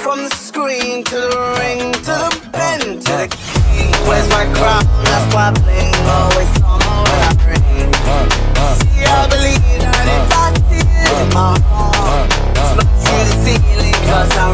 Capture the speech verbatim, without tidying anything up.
From the screen to the ring, to the bend, to the king. Where's my crown? That's why I bling. Always on when I ring. See, I believe that if I see it in my heart, it's not to the ceiling, cause I'm